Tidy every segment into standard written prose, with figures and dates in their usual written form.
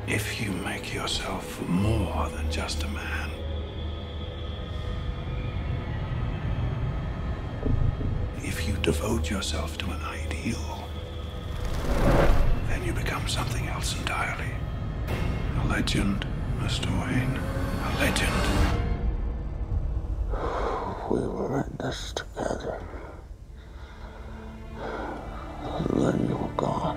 If you make yourself more than just a man, if you devote yourself to an ideal, then you become something else entirely. A legend, Mr. Wayne. A legend. We were in this together. And then you were gone.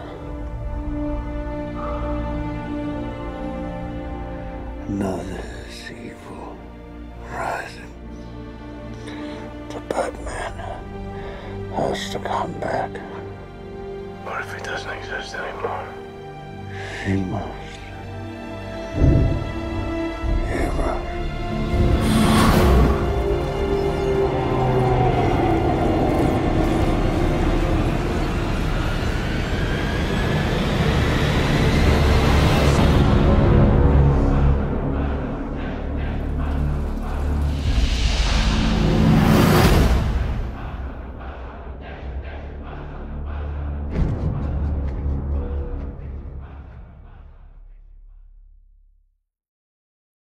Now there's evil rising. The Batman has to come back. What if he doesn't exist anymore? He must. He must.